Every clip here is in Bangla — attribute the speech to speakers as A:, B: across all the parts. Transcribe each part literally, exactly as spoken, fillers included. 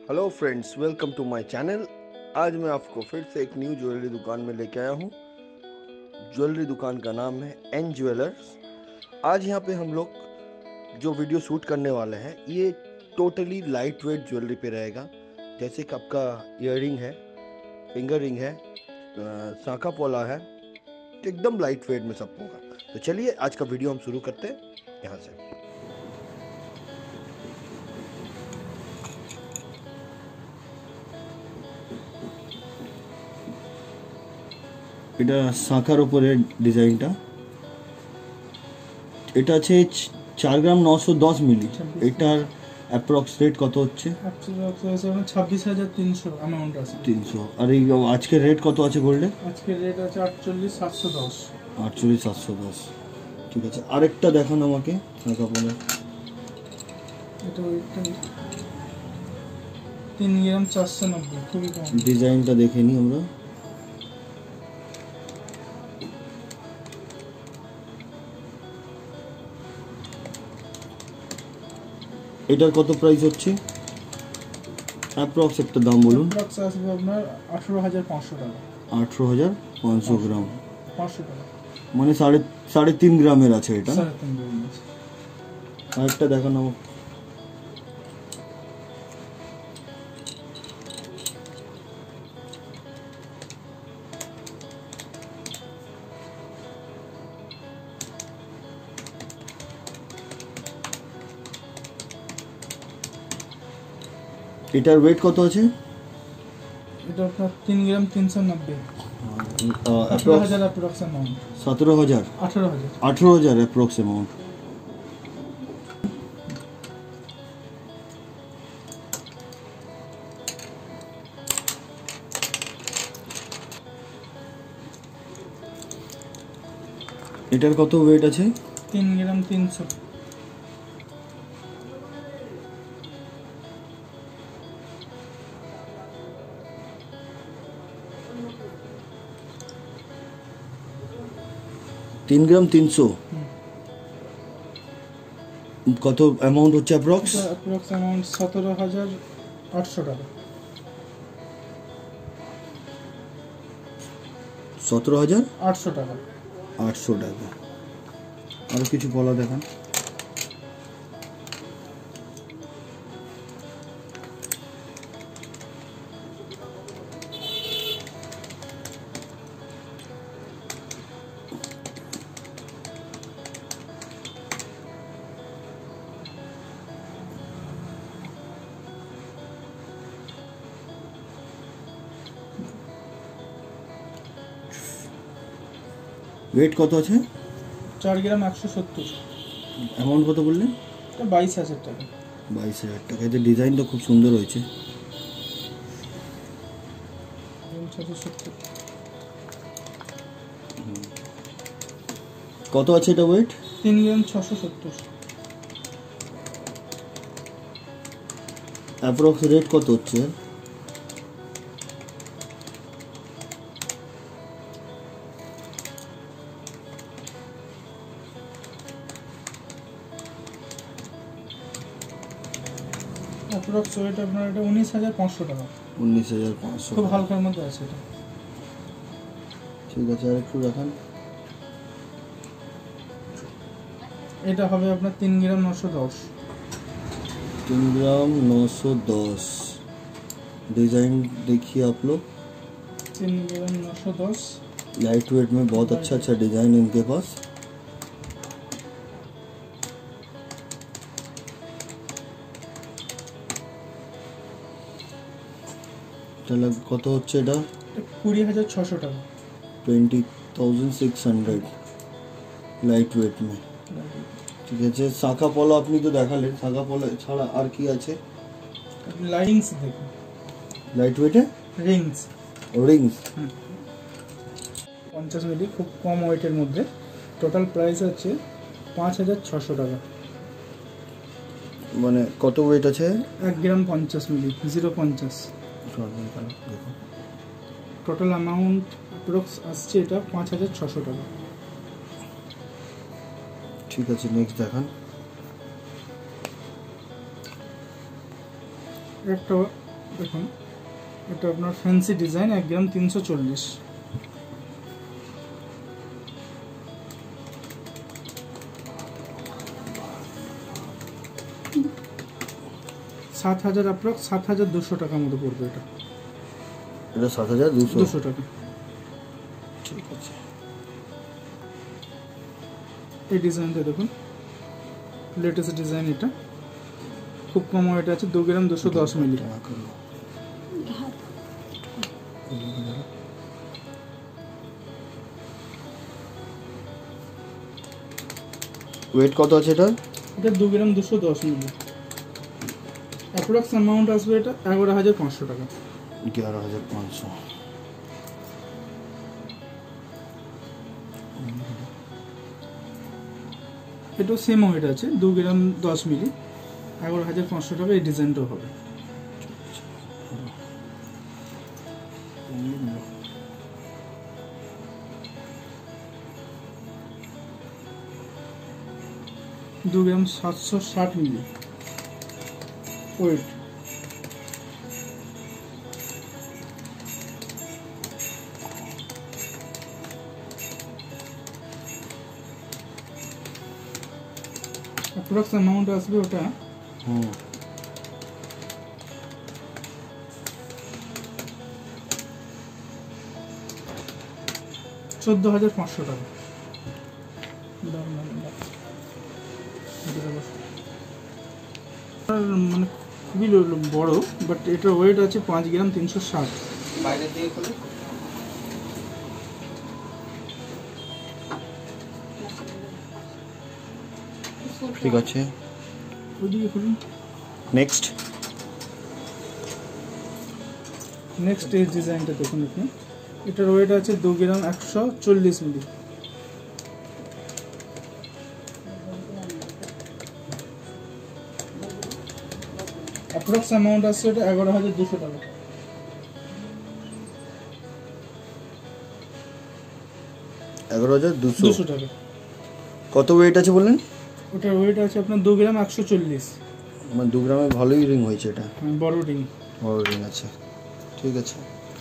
A: Hello friends, welcome to my channel. आज मैं आपको फिर से एक न्यू ज्वेलरी दुकान में लेके आया हूँ। ज्वेलरी दुकान का नाम है एन ज्वेलर्स। आज यहाँ पे हम लोग जो वीडियो शूट करने वाले हैं ये टोटली लाइट वेट ज्वेलरी पे रहेगा। जैसे कि आपका ईयररिंग है, फिंगर रिंग है, सांखा पोला है, तो एकदम लाइट वेट में सब होगा। तो चलिए आज का वीडियो हम शुरू करते हैं यहाँ से।
B: এটা শাখার উপরে ডিজাইনটা, এটা আছে চার গ্রাম নশো দশ মিলি। এটার অ্যাপ্রক্স রেট কত হচ্ছে?
C: ছাব্বিশ হাজার তিনশো অ্যামাউন্ট আছে।
B: তিনশো। আর এই আজকের রেট কত আছে গোল্ডে?
C: আজকের রেট আছে আটচল্লিশ সাতশো দশ।
B: আটচল্লিশ সাতশো দশ। ঠিক আছে, আরেকটা দেখান আমাকে শাখা পলা।
C: এটা তিন গ্রাম চারশো নব্বই, খুবই কম।
B: ডিজাইনটা দেখে নিই আমরা। এটার কত প্রাইস হচ্ছে? অ্যাপ্রক্স একটা দাম বলুন।
C: অ্যাপ্রক্স আসবে আপনার আঠেরো হাজার পাঁচশো টাকা।
B: আঠেরো হাজার পাঁচশো গ্রাম,
C: পাঁচশো টাকা
B: মানে সাড়ে সাড়ে তিন গ্রামের আছে এটা।
C: সাড়ে তিন গ্রাম আছে।
B: আরেকটা দেখানো আমাকে। এটার ওয়েট কত আছে?
C: এটা আপনার তিন গ্রাম তিনশো নব্বই।
B: আঠারো
C: হাজার অ্যাপ্রক্স অ্যামাউন্ট।
B: সতেরো হাজার
C: আঠারো হাজার
B: আঠারো হাজার অ্যাপ্রক্স অ্যামাউন্ট। এটার কত ওয়েট আছে?
C: তিন গ্রাম তিনশো।
B: তিন গ্রাম তিনশো। কত অ্যামাউন্ট হচ্ছে অ্যাপ্রক্স?
C: অ্যাপ্রক্স অ্যামাউন্ট সতেরো হাজার আটশো টাকা।
B: সতেরো হাজার
C: আটশো টাকা।
B: আটশো টাকা। আরো কিছু বলা দেখান। ওয়েট কত আছে?
C: চার গ্রাম একশো সত্তর।
B: অ্যামাউন্ট কত বললেন?
C: বাইশ হাজার টাকা।
B: বাইশ হাজার টাকা। এতে ডিজাইনটা খুব সুন্দর হয়েছে। কত আছে এটা ওয়েট?
C: তিন গ্রাম ছশো সত্তর।
B: অ্যাপ্রক্স রেট কত হচ্ছে?
C: অ্যাপ্রক্স ওয়েট আপনার এটা উনিশ হাজার পাঁচশো টাকা।
B: উনিশ হাজার পাঁচশো।
C: খুব হালকার মধ্যে আছে এটা।
B: ঠিক আছে, আর একটু দেখান।
C: এটা হবে আপনার তিন গ্রাম নশো দশ।
B: तीन ग्राम नौ सौ दस। डिज़ाइन देखिए आप लोग।
C: तीन ग्राम नौ सौ दस।
B: लाइट वेट में बहुत अच्छा अच्छा डिज़ाइन है इनके पास। लग कत হচ্ছে এটা?
C: কুড়ি হাজার ছশো টাকা।
B: Twenty thousand six hundred light weight में। ঠিক আছে, শাখা পলা আপনি তো দেখালেন, শাখা পলা ছাড়া আর কি আছে?
C: লাইটিংস দেখুন।
B: Light ওয়েটে
C: Rings.
B: রিংস
C: পঞ্চাশ মিলি, খুব কম ওয়েটের মধ্যে। টোটাল প্রাইস আছে পাঁচ হাজার ছশো টাকা।
B: মানে কত ওয়েট আছে?
C: এক গ্রাম পঞ্চাশ মিলি, জিরো পঞ্চাশ। টোটাল অ্যামাউন্ট অ্যাপ্রক্স আসছে এটা পাঁচ হাজার ছশো টাকা।
B: ঠিক আছে, নেক্সট দেখান।
C: একটা দেখুন এটা আপনার ফ্যান্সি ডিজাইন, এক গ্রাম তিনশো চল্লিশ। সাত হাজার অ্যাপ্রক্স সাত হাজার দুশো টাকার মতো পড়বে এটা।
B: এটা সাত হাজার দুশো
C: দুশো টাকা।
B: ঠিক আছে।
C: এই ডিজাইনটা দেখুন, লেটেস্ট ডিজাইন, এটা খুব কম ওয়েট আছে, দু গ্রাম দুশো দশ মিলি।
B: ওয়েট কত আছে এটা?
C: এটা দু গ্রাম দুশো দশ মিলি। অ্যাপ্রক্স অ্যামাউন্ট আসবে এটা এগারো হাজার পাঁচশো টাকা।
B: এগারো হাজার পাঁচশো।
C: এটাও সেম ওয়েট আছে, দু গ্রাম দশ মিলি, এগারো হাজার পাঁচশো টাকা। এই ডিজাইনটাও হবে। দু গ্রাম সাতশো ষাট মিলি ওয়েট। অ্যাপ্রক্স অ্যামাউন্ট আসবে ওটা
B: হুম
C: চোদ্দ হাজার পাঁচশো টাকা। মানে খুবই বড়, বাট এটার ওয়েট আছে পাঁচ গ্রাম তিনশো ষাট।
A: বাইরে দিয়ে খুলে
B: ঠিক আছে।
C: ওইদিকে খুলুন।
B: নেক্সট
C: নেক্সট এই ডিজাইনটা দেখুন আপনি, এটার ওয়েট আছে দু গ্রাম একশো চল্লিশ মিলি। অ্যাপ্রক্স অ্যামাউন্ট আসছে এটা এগারো হাজার দুশো টাকা।
B: এগারো হাজার দুশো
C: দুশো টাকা।
B: কত ওয়েট আছে বললেন?
C: ওটার ওয়েট আছে আপনার দু গ্রাম একশো চল্লিশ।
B: মানে দু গ্রামে ভালোই রিং হয়েছে এটা।
C: বড় রিং।
B: বড় রিং আছে, ঠিক আছে।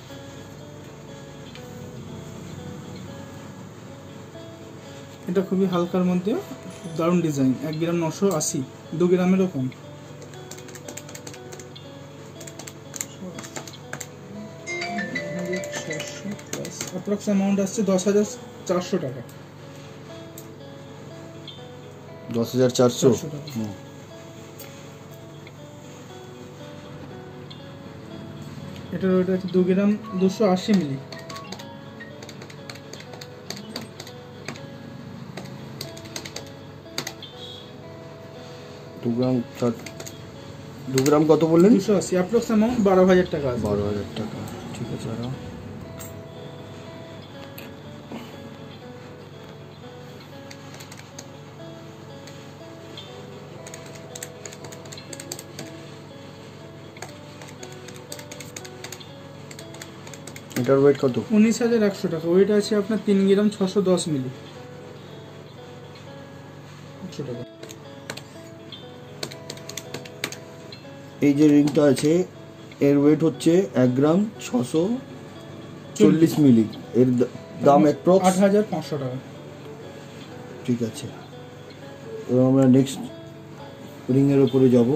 C: এটা খুবই হালকার মধ্যে দারুণ ডিজাইন, এক গ্রাম নশো আশি, দু গ্রামেরও কম। অ্যাপ্রক্স অ্যামাউন্ট আসছে দশ হাজার চারশো টাকা।
B: দশ হাজার চারশো।
C: চারশো টাকা।
B: হুম
C: এটার ওয়েট আছে দু গ্রাম দুশো আশি মিলি।
B: দু গ্রাম ষাট। দু গ্রাম কত বললেন?
C: দুশো আশি। অ্যাপ্রক্স অ্যামাউন্ট বারো হাজার টাকা আছে।
B: বারো হাজার টাকা, ঠিক আছে। আরো এটার ওয়েট কত?
C: উনিশ হাজার একশো টাকা। ওয়েট আছে আপনার তিন গ্রাম ছশো দশ মিলি। একশো টাকা।
B: এই যে রিংটা আছে এর ওয়েট হচ্ছে এক গ্রাম ছশো চল্লিশ মিলি। এর দা- দাম অ্যাপ্রক্স
C: আট হাজার পাঁচশো টাকা।
B: ঠিক আছে। এবার আমরা নেক্সট রিংয়ের উপরে যাব।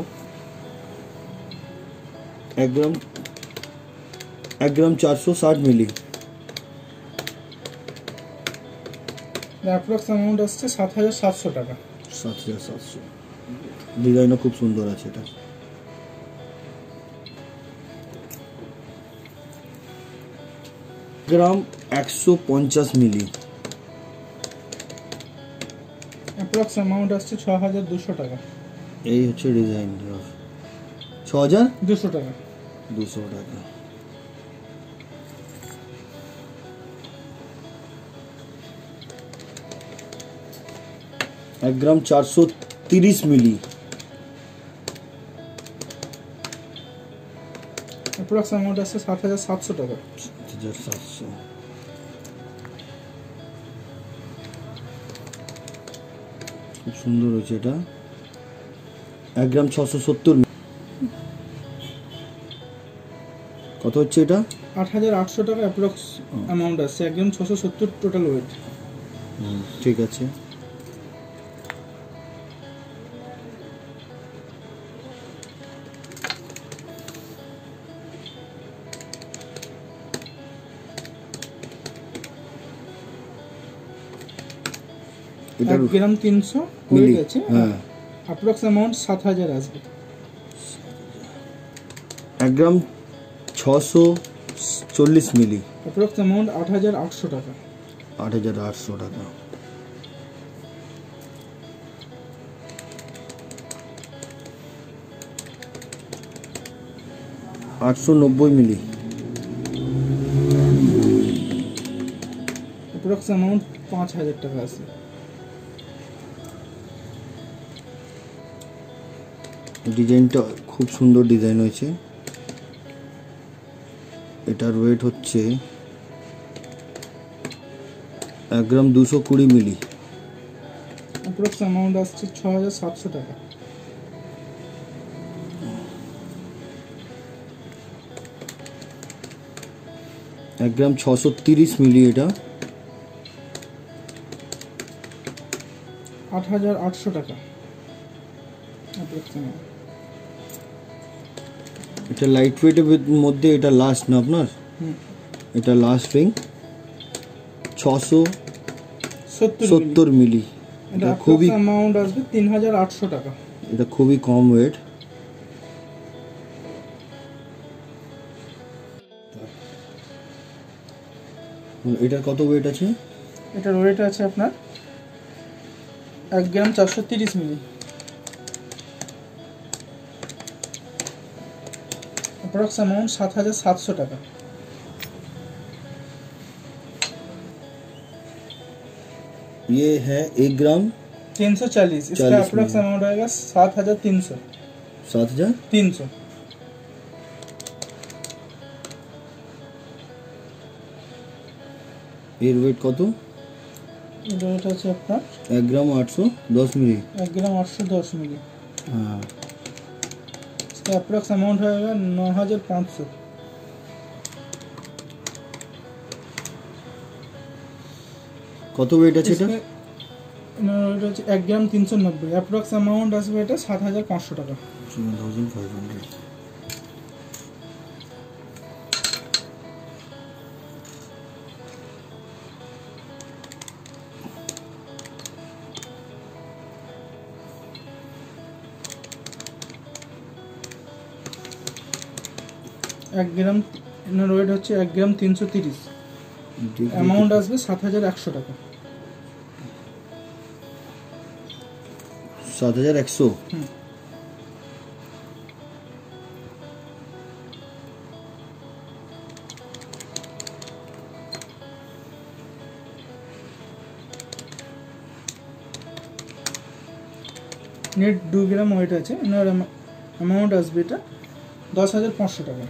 B: এক গ্রাম এক গ্রাম চারশো ষাট মিলি।
C: অ্যাপ্রক্স অ্যামাউন্ট আসছে সাত হাজার সাতশো টাকা।
B: সাত হাজার সাতশো। ডিজাইনও খুব সুন্দর আছে এটা। গ্রাম একশো পঞ্চাশ মিলি।
C: অ্যাপ্রক্স অ্যামাউন্ট আসছে ছ হাজার দুশো টাকা।
B: এই হচ্ছে ডিজাইন। ছ হাজার
C: দুশো টাকা।
B: দুশো টাকা। এক গ্রাম চারশো তিরিশ মিলি।
C: অ্যাপ্রক্স অ্যামাউন্ট আসছে সাত হাজার সাতশো টাকা।
B: সাত হাজার সাতশো। খুব সুন্দর হয়েছে এটা। এক গ্রাম ছশো সত্তর। কত হচ্ছে এটা?
C: আট হাজার আটশো টাকা অ্যাপ্রক্স অ্যামাউন্ট আছে, একদম ছশো সত্তর টোটাল ওয়েট।
B: ঠিক আছে। এটা
C: এক গ্রাম তিনশো
B: মিলি,
C: ওয়েট আছে,
B: হ্যাঁ
C: অ্যাপ্রক্স অ্যামাউন্ট সাত হাজার আসবে।
B: এক গ্রাম ছশো চল্লিশ মিলি,
C: অ্যাপ্রক্স অ্যামাউন্ট আট হাজার আটশো টাকা।
B: আট হাজার আটশো টাকা। আটশো নব্বই মিলি,
C: অ্যাপ্রক্স অ্যামাউন্ট পাঁচ হাজার টাকা আছে।
B: ডিজাইনটা খুব সুন্দর ডিজাইন হয়েছে। এটার ওয়েট হচ্ছে এক গ্রাম দুশো কুড়ি মিলি,
C: অ্যাপ্রক্স অ্যামাউন্ট আসছে ছ হাজার সাতশো টাকা।
B: এক গ্রাম ছশো তিরিশ মিলি, এটা
C: আট হাজার আটশো টাকা অ্যাপ্রক্স অ্যামাউন্ট।
B: এটা লাইট ওয়েটের মধ্যে এটা লাস্ট না আপনার?
C: হুম,
B: এটা লাস্ট রিং ছশো
C: সত্তর মিলি।
B: সত্তর মিলি।
C: এটা
B: এটা
C: খুবই
B: খুবই
C: অ্যামাউন্ট আসবে তিন হাজার আটশো টাকা।
B: এটা খুবই কম ওয়েট। এটার কত ওয়েট আছে?
C: এটার ওয়েট আছে আপনার এক গ্রাম চারশো তিরিশ মিলি, অ্যাপ্রক্স অ্যামাউন্ট সাত হাজার সাতশো টাকা।
B: ये है एक ग्राम
C: तीन सौ चालीस, इसका
B: चालीस
C: अप्रोक्स
B: मिली।
C: अमाउंट आएगा सात हजार तीन सौ।
B: सात हजार
C: तीन सौ
B: এর ওয়েট কত?
C: এটা হচ্ছে আপনার
B: এক গ্রাম আটশো দশ মিলি।
C: एक ग्राम आठ सौ दस मिली।
B: हाँ,
C: इसका अप्रोक्स अमाउंट आएगा नौ हजार पाँच सौ।
B: কত ওয়েট আছে এটা?
C: एक ग्राम तीन सौ नब्बे, अप्रोक्स अमाउंट আসবে এটা सात हजार पाँच सौ টাকা।
B: Seven thousand five hundred.
C: एक ग्राम এনার ওয়েট হচ্ছে এক গ্রাম তিনশো তিরিশ, অ্যামাউন্ট আসবে সাত হাজার একশো টাকা।
B: সাত হাজার একশো।
C: হুম। নেট দু গ্রাম ওয়েট আছে, এনার অ্যামাউন্ট আসবে এটা দশ হাজার পাঁচশো টাকা।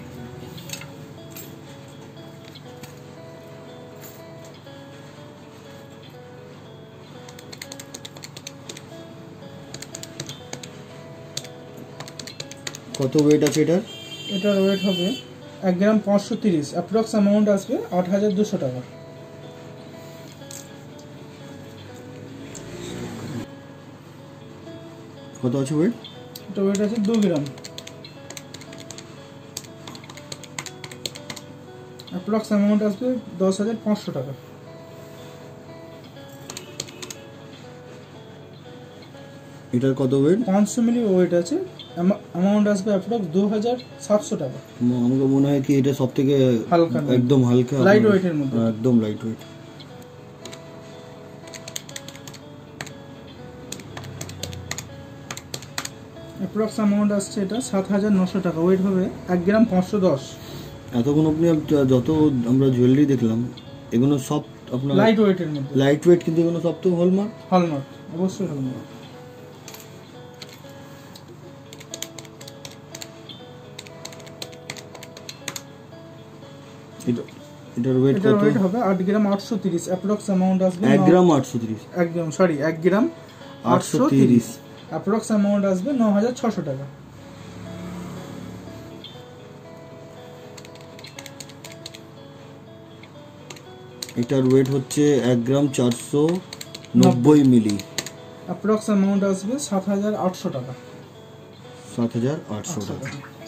B: কত ওয়েট আছে এটার?
C: এটার ওয়েট হবে এক গ্রাম পাঁচশো তিরিশ, অ্যাপ্রক্স অ্যামাউন্ট আসবে আট হাজার দুশো টাকা।
B: কত আছে ওয়েট?
C: এটা ওয়েট আছে দু গ্রাম, অ্যাপ্রক্স অ্যামাউন্ট আসবে দশ হাজার পাঁচশো টাকা।
B: এটার কত ওয়েট?
C: পাঁচশো মিলি ওয়েট আছে, অ্যামাউন্ট আসবে অ্যাপ্রক্স দু হাজার সাতশো টাকা।
B: আমাকে মনে হয় কি এটা সব থেকে
C: হালকা,
B: একদম হালকা,
C: লাইট ওয়েটের মধ্যে।
B: একদম লাইট ওয়েট।
C: অ্যাপ্রক্স অ্যামাউন্ট আসছে এটা সাত হাজার নশো টাকা, ওয়েট হবে এক গ্রাম পাঁচশো দশ।
B: এতক্ষণ আপনি যত আমরা জুয়েলারি দেখলাম এগুলো সব আপনার
C: লাইট ওয়েটের মধ্যে,
B: লাইট ওয়েট, কিন্তু এগুলো সব তো হলমার্ক।
C: হলমার্ক, অবশ্যই হলমার্ক।
B: এটা এটার ওয়েট
C: এটার
B: কত?
C: ওয়েট হবে আট গ্রাম আটশো তিরিশ, অ্যাপ্রক্স অ্যামাউন্ট আসবে
B: এক গ্রাম আটশো তিরিশ,
C: এক গ্রাম সরি এক গ্রাম
B: আটশো তিরিশ।
C: অ্যাপ্রক্স অ্যামাউন্ট আসবে ন হাজার ছশো টাকা।
B: এটার ওয়েট হচ্ছে এক গ্রাম চারশো নব্বই মিলি,
C: অ্যাপ্রক্স অ্যামাউন্ট আসবে সাত হাজার আটশো টাকা।
B: সাত হাজার আটশো টাকা।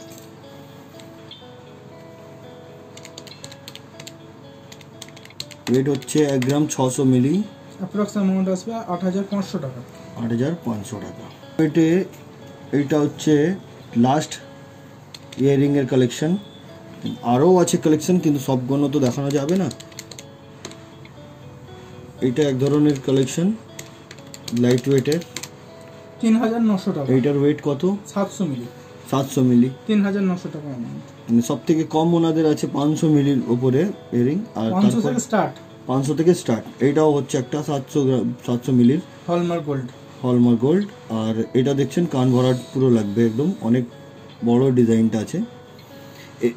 B: ওয়েট হচ্ছে এক গ্রাম ছশো মিলি,
C: অ্যাপ্রক্স অ্যামাউন্ট আসবে আট হাজার পাঁচশো টাকা।
B: আট হাজার পাঁচশো টাকা। ওয়েটে এইটা হচ্ছে লাস্ট ইয়াররিং এর কালেকশন, আরও আছে কালেকশন কিন্তু সবগুলো তো দেখানো যাবে না। এটা এক ধরনের কালেকশন লাইট ওয়েটের,
C: তিন হাজার নশো টাকা।
B: এইটার ওয়েট কত?
C: সাতশো মিলি,
B: সাতশো মিলি।
C: তিন হাজার নশো টাকা অ্যামাউন্ট।
B: মানে সব থেকে কম ওনাদের আছে পাঁচশো মিলির ওপরে ইয়াররিং, আর
C: পাঁচশো
B: তারপর
C: থেকে স্টার্ট,
B: পাঁচশো থেকে স্টার্ট। এইটাও হচ্ছে একটা সাতশো গ্রাম সাতশো মিলির
C: হলমার্ক গোল্ড।
B: Hallmark gold. আর এটা দেখছেন কান ভরাট পুরো লাগবে একদম, অনেক বড় ডিজাইনটা আছে। এ-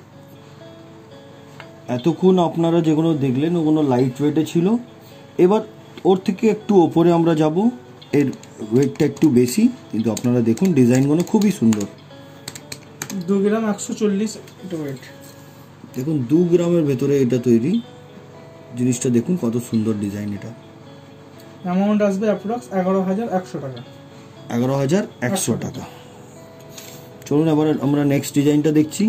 B: এতক্ষণ আপনারা যেগুলো দেখলেন ওগুলো লাইট ওয়েটে ছিল, এবার ওর থেকে একটু ওপরে আমরা যাব, এর ওয়েটটা একটু বেশি, কিন্তু আপনারা দেখুন ডিজাইনগুলো খুবই সুন্দর।
C: দু গ্রাম একশো চল্লিশ এটা ওয়েট।
B: দেখুন দু গ্রামের ভেতরে এটা তৈরি, জিনিসটা দেখুন কত সুন্দর ডিজাইন। এটা
C: অ্যামাউন্ট আসবে অ্যাপ্রক্স এগারো হাজার একশো টাকা।
B: এগারো হাজার একশো টাকা। চলুন এবার আমরা নেক্সট ডিজাইনটা দেখছি।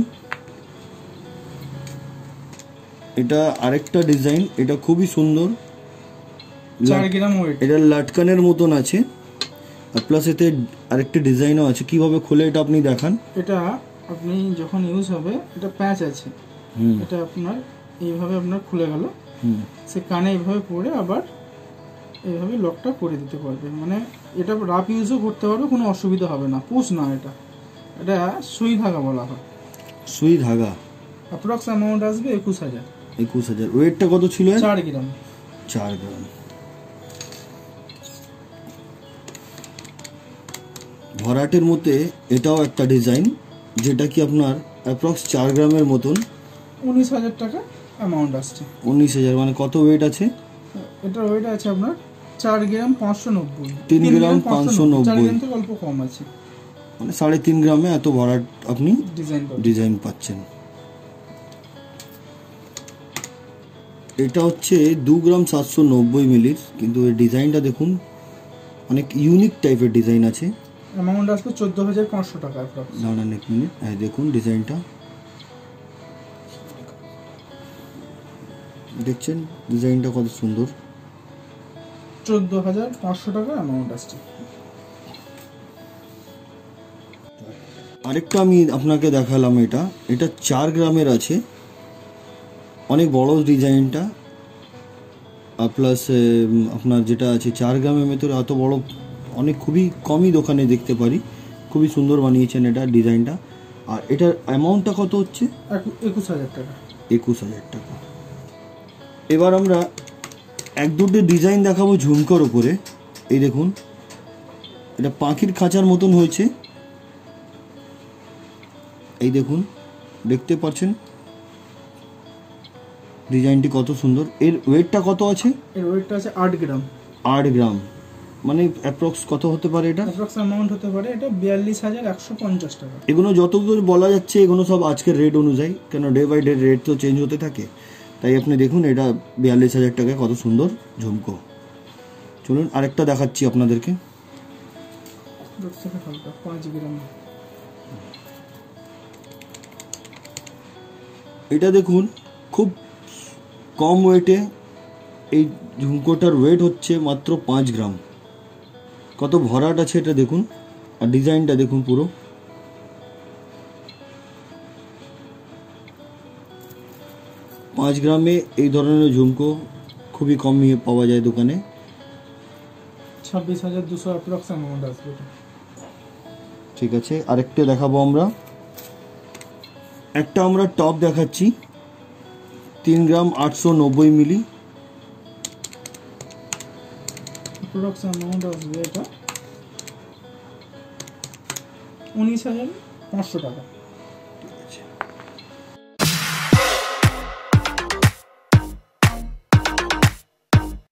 B: এটা আরেকটা ডিজাইন, এটা খুবই সুন্দর।
C: চার গ্রাম ওয়েট।
B: এটা লাটকানের মতন আছে, আর প্লাস এতে আরেকটা ডিজাইনও আছে। কিভাবে খুলে এটা আপনি দেখান।
C: এটা আপনি যখন ইউজ হবে, এটা প্যাচ আছে,
B: হুম
C: এটা আপনার এইভাবে আপনার খুলে গেল,
B: হুম
C: সে কানে এইভাবে পরে আবার এইভাবে লকটা করে দিতে পারবে। মানে এটা রাফ ইউজও করতে পারবে, কোনো অসুবিধা হবে না। পুশ না, এটা এটা সুই ধাগা বলা হয়।
B: সুই ধাগা।
C: অ্যাপ্রক্স অ্যামাউন্ট আসবে একুশ হাজার।
B: একুশ হাজার। ওয়েটটা কত ছিল?
C: চার গ্রাম।
B: চার গ্রাম। ভরাটের মধ্যে এটাও একটা ডিজাইন, যেটা কি আপনার অ্যাপ্রক্স চার গ্রামের মতন।
C: উনিশ হাজার টাকা অ্যামাউন্ট আসছে।
B: উনিশ হাজার মানে কত ওয়েট আছে?
C: এটার ওয়েট আছে আপনার চার গ্রাম পাঁচশো নব্বই।
B: তিন গ্রাম পাঁচশো নব্বই।
C: চার গ্রাম থেকে অল্প কম আছে,
B: মানে সাড়ে তিন গ্রামে এত ভরাট আপনি
C: ডিজাইন
B: ডিজাইন পাচ্ছেন। এটা হচ্ছে দু গ্রাম সাতশো নব্বই মিলির, কিন্তু এই ডিজাইনটা দেখুন অনেক ইউনিক টাইপের ডিজাইন আছে।
C: অ্যামাউন্ট আসবে চোদ্দ হাজার পাঁচশো টাকা অ্যাপ্রক্স।
B: দাঁড়ান এক মিনিট, হ্যাঁ দেখুন ডিজাইনটা দেখছেন, ডিজাইনটা কত সুন্দর।
C: চোদ্দ হাজার পাঁচশো টাকা অ্যামাউন্ট আসছে।
B: আরেকটা আমি আপনাকে দেখালাম, এটা এটা চার গ্রামের আছে, অনেক বড় ডিজাইনটা। আর প্লাস আপনার যেটা আছে চার গ্রামের ভেতরে এত বড় অনেক খুবই কমই দোকানে দেখতে পারি। খুবই সুন্দর বানিয়েছেন এটা ডিজাইনটা। আর এটার অ্যামাউন্টটা কত হচ্ছে?
C: একুশ হাজার টাকা।
B: একুশ হাজার টাকা। এবার আমরা এক দুটো ডিজাইন দেখাবো ঝুমকোর উপরে। এই দেখুন, এটা পাখির খাঁচার মতন হয়েছে। এই দেখুন, দেখতে পাচ্ছেন ডিজাইনটি কত সুন্দর। এর ওয়েটটা কত আছে?
C: এর ওয়েটটা আছে আট গ্রাম।
B: আট গ্রাম মানে অ্যাপ্রক্স কত হতে পারে এটা?
C: অ্যাপ্রক্স অ্যামাউন্ট হতে পারে এটা বিয়াল্লিশ হাজার একশো পঞ্চাশ টাকা।
B: এগুলো যতগুলো বলা যাচ্ছে এগুলো সব আজকের রেট অনুযায়ী, কেন ডে বাই ডে রেট তো চেঞ্জ হতে থাকে। তাই আপনি দেখুন এটা বিয়াল্লিশ হাজার টাকায় কত সুন্দর ঝুমকো। চলুন আরেকটা দেখাচ্ছি আপনাদেরকে।
C: পাঁচ গ্রাম।
B: এটা দেখুন খুব কম ওয়েটে, এই ঝুমকোটার ওয়েট হচ্ছে মাত্র পাঁচ গ্রাম। কত ভরাট আছে এটা দেখুন, আর ডিজাইনটা দেখুন পুরো। পাঁচ গ্রামে এই ধরনের ঝুমকো খুবই কমই পাওয়া যায় দোকানে।
C: ছাব্বিশ হাজার দুশো অ্যাপ্রক্স অ্যামাউন্ট আসবে।
B: ঠিক আছে, আরেকটা দেখাবো আমরা। একটা আমরা টপ দেখাচ্ছি, তিন গ্রাম আটশো নব্বই মিলি।
C: অ্যাপ্রক্স অ্যামাউন্ট আসবে এটা উনিশ হাজার পাঁচশো টাকা।